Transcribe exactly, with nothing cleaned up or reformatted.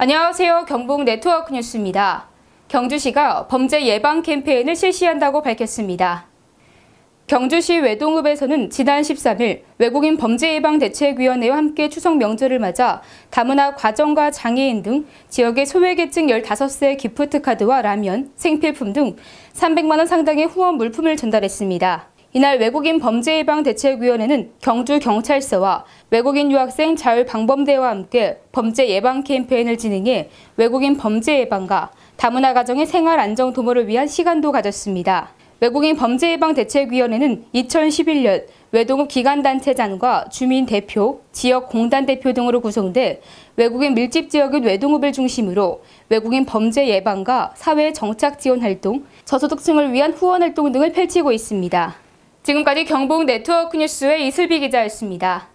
안녕하세요. 경북 네트워크 뉴스입니다. 경주시가 범죄 예방 캠페인을 실시한다고 밝혔습니다. 경주시 외동읍에서는 지난 십삼 일 외국인 범죄예방대책위원회와 함께 추석 명절을 맞아 다문화 가정과 장애인 등 지역의 소외계층 열다섯 세 기프트카드와 라면, 생필품 등 삼백만 원 상당의 후원 물품을 전달했습니다. 이날 외국인 범죄예방대책위원회는 경주경찰서와 외국인 유학생 자율방범대와 함께 범죄 예방 캠페인을 진행해 외국인 범죄 예방과 다문화 가정의 생활 안정 도모를 위한 시간도 가졌습니다. 외국인 범죄예방대책위원회는 이천십일 년 외동읍 기관단체장과 주민 대표, 지역 공단 대표 등으로 구성돼 외국인 밀집 지역인 외동읍을 중심으로 외국인 범죄 예방과 사회 정착 지원 활동, 저소득층을 위한 후원 활동 등을 펼치고 있습니다. 지금까지 경북 네트워크 뉴스의 이슬비 기자였습니다.